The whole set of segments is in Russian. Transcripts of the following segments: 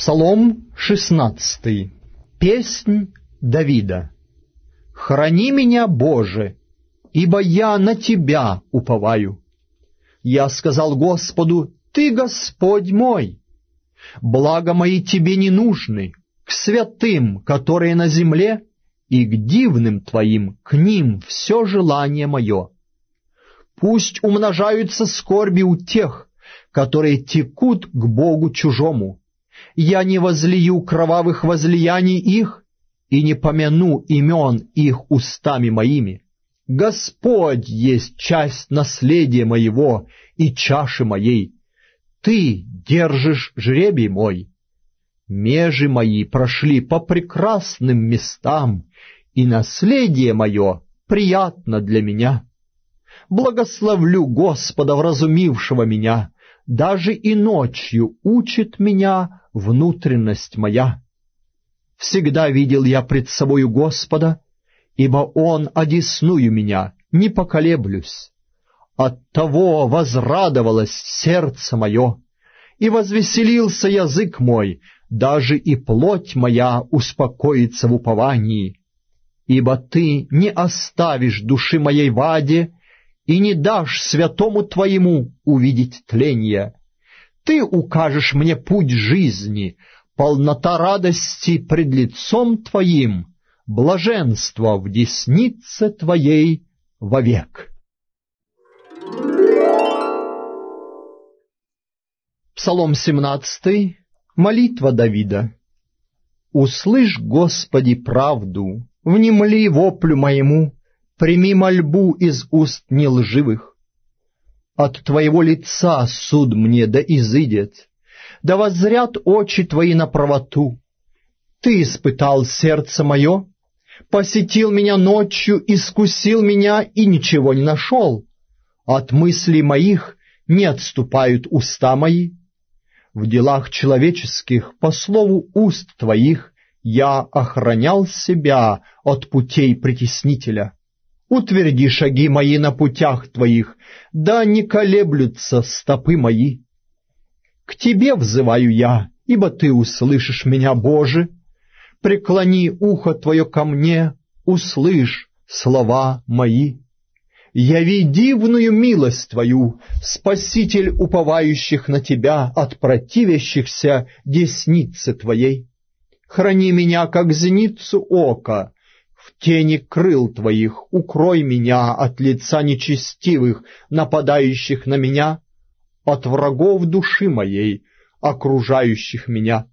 Псалом 16. Песнь Давида. «Храни меня, Боже, ибо я на Тебя уповаю. Я сказал Господу: Ты Господь мой. Блага мои Тебе не нужны, к святым, которые на земле, и к дивным Твоим, к ним все желание мое. Пусть умножаются скорби у тех, которые текут к Богу чужому. Я не возлию кровавых возлияний их и не помяну имен их устами моими. Господь есть часть наследия моего и чаши моей. Ты держишь жребий мой. Межи мои прошли по прекрасным местам, и наследие мое приятно для меня. Благословлю Господа, вразумившего меня, даже и ночью учит меня внутренность моя. Всегда видел я пред собою Господа, ибо Он одесную меня, не поколеблюсь. Оттого возрадовалось сердце мое, и возвеселился язык мой, даже и плоть моя успокоится в уповании. Ибо Ты не оставишь души моей в аде, и не дашь святому Твоему увидеть тление. Ты укажешь мне путь жизни, полнота радости пред лицом Твоим, блаженство в деснице Твоей вовек». Псалом 17. Молитва Давида. «Услышь, Господи, правду, внемли воплю моему, прими мольбу из уст нелживых. От Твоего лица суд мне да изыдет, да воззрят очи Твои на правоту. Ты испытал сердце мое, посетил меня ночью, искусил меня и ничего не нашел. От мыслей моих не отступают уста мои. В делах человеческих, по слову уст Твоих, я охранял себя от путей притеснителя. Утверди шаги мои на путях Твоих, да не колеблются стопы мои. К Тебе взываю я, ибо Ты услышишь меня, Боже. Преклони ухо Твое ко мне, услышь слова мои. Яви дивную милость Твою, Спаситель уповающих на Тебя от противящихся десницы Твоей. Храни меня, как зеницу ока, в тени крыл Твоих укрой меня от лица нечестивых, нападающих на меня, от врагов души моей, окружающих меня.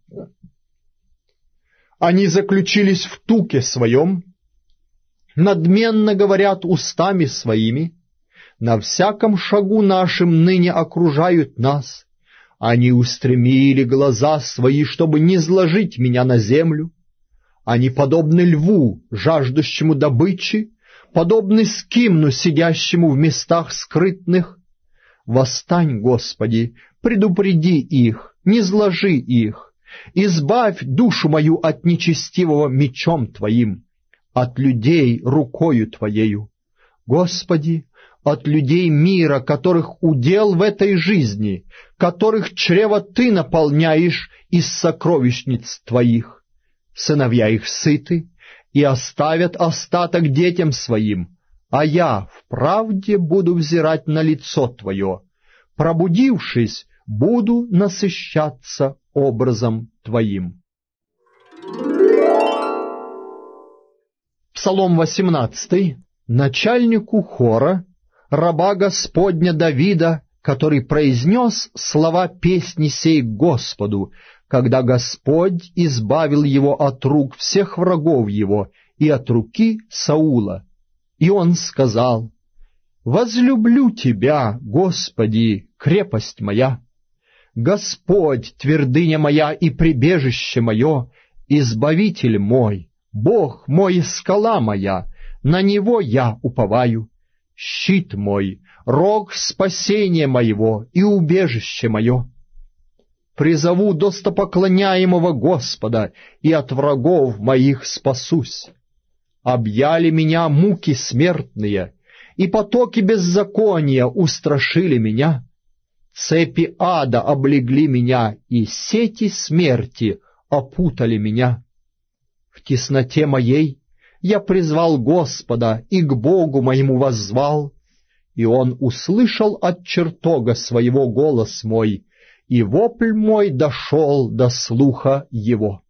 Они заключились в туке своем, надменно говорят устами своими, на всяком шагу нашим ныне окружают нас. Они устремили глаза свои, чтобы не сложить меня на землю. Они подобны льву, жаждущему добычи, подобны скимну, сидящему в местах скрытных. Восстань, Господи, предупреди их, не зложи их, избавь душу мою от нечестивого мечом Твоим, от людей рукою Твоею. Господи, от людей мира, которых удел в этой жизни, которых чрево Ты наполняешь из сокровищниц Твоих. Сыновья их сыты и оставят остаток детям своим, а я в правде буду взирать на лицо Твое, пробудившись, буду насыщаться образом Твоим». Псалом 18. Начальнику хора, раба Господня Давида, который произнес слова песни сей Господу, когда Господь избавил его от рук всех врагов его и от руки Саула. И он сказал: «Возлюблю Тебя, Господи, крепость моя. Господь, твердыня моя и прибежище мое, избавитель мой, Бог мой, скала моя, на Него я уповаю. Щит мой, рог спасения моего и убежище мое. Призову достопоклоняемого Господа, и от врагов моих спасусь. Объяли меня муки смертные, и потоки беззакония устрашили меня. Цепи ада облегли меня, и сети смерти опутали меня. В тесноте моей я призвал Господа и к Богу моему воззвал, и Он услышал от чертога своего голос мой, и вопль мой дошел до слуха Его.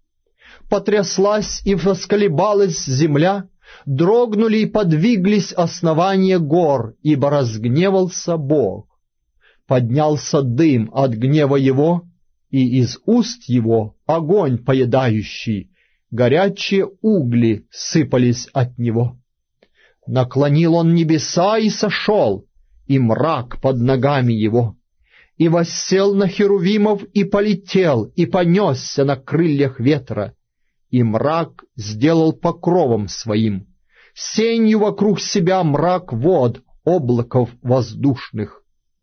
Потряслась и восколебалась земля, дрогнули и подвиглись основания гор, ибо разгневался Бог. Поднялся дым от гнева Его, и из уст Его огонь поедающий, горячие угли сыпались от Него. Наклонил Он небеса и сошел, и мрак под ногами Его, и воссел на херувимов и полетел, и понесся на крыльях ветра, и мрак сделал покровом своим, сенью вокруг себя мрак вод, облаков воздушных.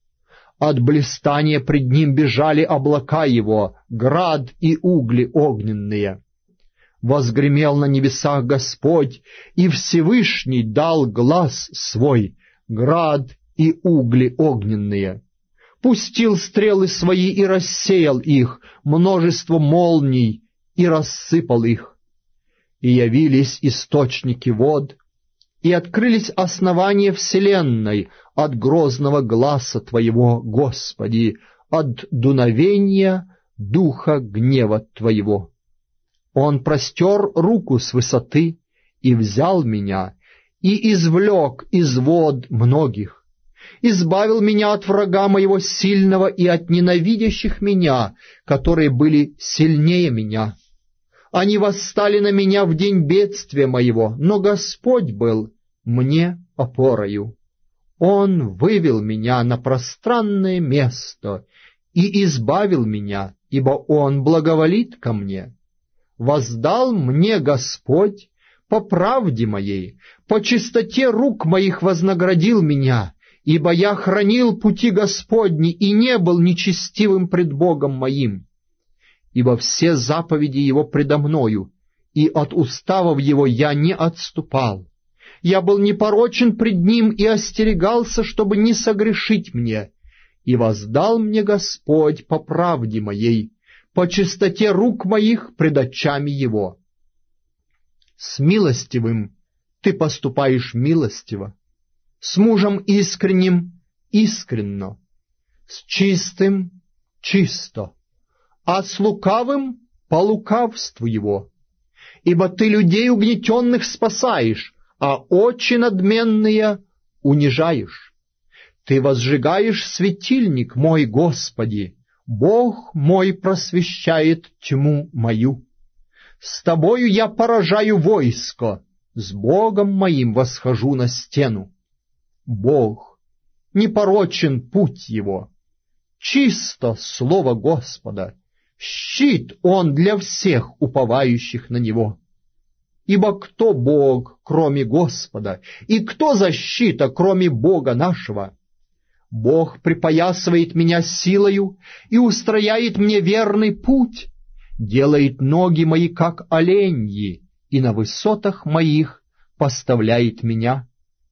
От блистания пред ним бежали облака его, град и угли огненные. Возгремел на небесах Господь, и Всевышний дал глас свой, град и угли огненные. Пустил стрелы свои и рассеял их, множество молний, и рассыпал их. И явились источники вод, и открылись основания вселенной от грозного гласа Твоего, Господи, от дуновения духа гнева Твоего. Он простер руку с высоты и взял меня, и извлек из вод многих, избавил меня от врага моего сильного и от ненавидящих меня, которые были сильнее меня. Они восстали на меня в день бедствия моего, но Господь был мне опорою. Он вывел меня на пространное место и избавил меня, ибо Он благоволит ко мне. Воздал мне Господь по правде моей, по чистоте рук моих вознаградил меня, ибо я хранил пути Господни и не был нечестивым пред Богом моим. Ибо все заповеди Его предо мною, и от уставов Его я не отступал. Я был непорочен пред Ним и остерегался, чтобы не согрешить мне. И воздал мне Господь по правде моей, по чистоте рук моих пред очами Его. С милостивым ты поступаешь милостиво, с мужем искренним искренно, с чистым чисто, а с лукавым по лукавству его. Ибо ты людей угнетенных спасаешь, а очи надменные унижаешь. Ты возжигаешь светильник мой, Господи, Бог мой просвещает тьму мою. С тобою я поражаю войско, с Богом моим восхожу на стену. Бог, непорочен путь его, чисто слово Господа, щит он для всех уповающих на него. Ибо кто Бог, кроме Господа, и кто защита, кроме Бога нашего? Бог припоясывает меня силою и устрояет мне верный путь, делает ноги мои, как оленьи, и на высотах моих поставляет меня.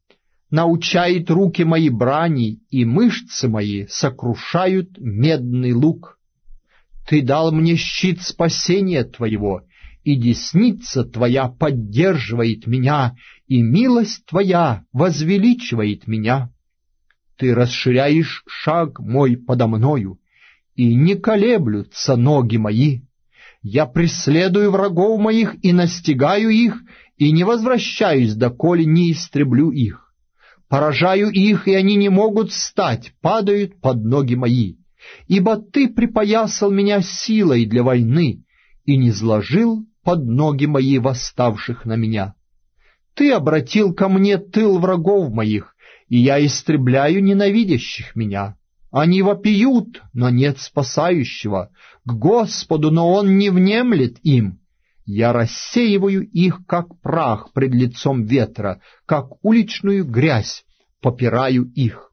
Научает руки мои брани, и мышцы мои сокрушают медный лук. Ты дал мне щит спасения Твоего, и десница Твоя поддерживает меня, и милость Твоя возвеличивает меня. Ты расширяешь шаг мой подо мною, и не колеблются ноги мои. Я преследую врагов моих и настигаю их, и не возвращаюсь, доколе не истреблю их. Поражаю их, и они не могут встать, падают под ноги мои. Ибо Ты припоясал меня силой для войны и не сложил под ноги мои восставших на меня. Ты обратил ко мне тыл врагов моих, и я истребляю ненавидящих меня. Они вопиют, но нет спасающего, к Господу, но Он не внемлет им. Я рассеиваю их, как прах пред лицом ветра, как уличную грязь, попираю их.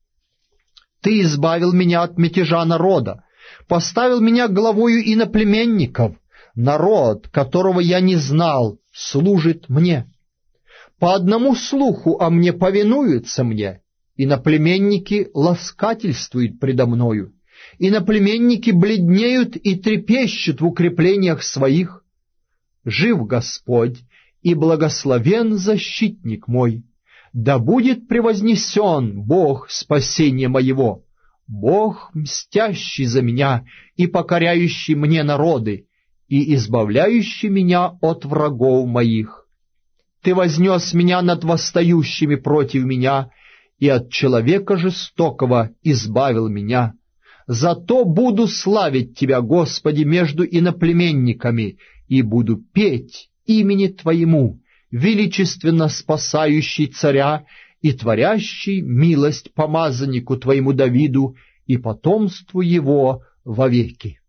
Ты избавил меня от мятежа народа, поставил меня главою иноплеменников. Народ, которого я не знал, служит мне. По одному слуху о мне повинуются мне, иноплеменники ласкательствуют предо мною, иноплеменники бледнеют и трепещут в укреплениях своих. Жив Господь, и благословен защитник мой. Да будет превознесен Бог спасения моего, Бог, мстящий за меня и покоряющий мне народы, и избавляющий меня от врагов моих. Ты вознес меня над восстающими против меня, и от человека жестокого избавил меня. Зато буду славить Тебя, Господи, между иноплеменниками, и буду петь имени Твоему, величественно спасающий царя и творящий милость помазаннику Твоему Давиду и потомству его вовеки.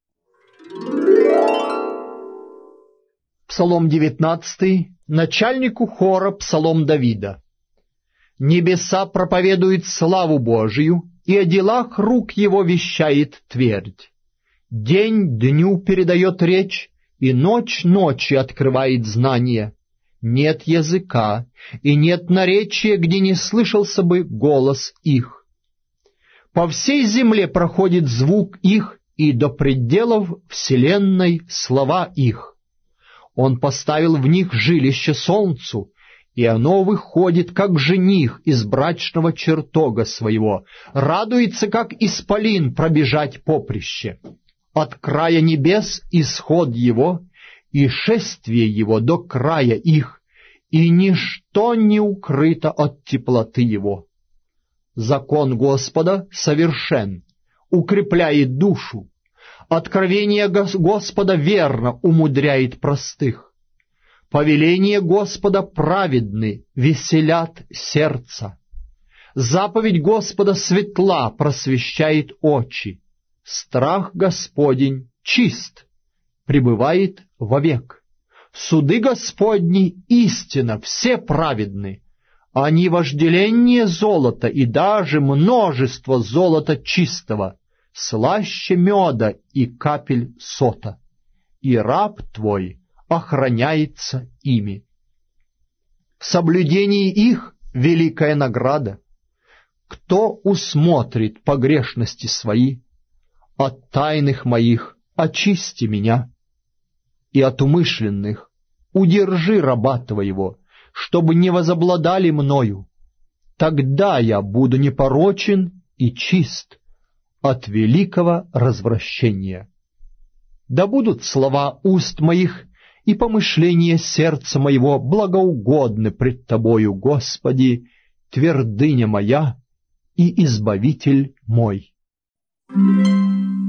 Псалом 19, начальнику хора псалом Давида. Небеса проповедуют славу Божию, и о делах рук его вещает твердь. День дню передает речь, и ночь ночи открывает знание. Нет языка, и нет наречия, где не слышался бы голос их. По всей земле проходит звук их, и до пределов вселенной слова их. Он поставил в них жилище солнцу, и оно выходит, как жених из брачного чертога своего, радуется, как исполин пробежать поприще. От края небес исход его, и шествие его до края их, и ничто не укрыто от теплоты его. Закон Господа совершен, укрепляет душу. Откровение Господа верно умудряет простых. Повеления Господа праведны, веселят сердце. Заповедь Господа светла, просвещает очи. Страх Господень чист, пребывает вовек. Суды Господни истина, все праведны. Они вожделение золота и даже множество золота чистого, слаще меда и капель сота. И раб Твой охраняется ими. В соблюдении их великая награда. Кто усмотрит погрешности свои? От тайных моих очисти меня, и от умышленных удержи раба Твоего, чтобы не возобладали мною. Тогда я буду непорочен и чист от великого развращения. Да будут слова уст моих и помышления сердца моего благоугодны пред Тобою, Господи, твердыня моя и избавитель мой.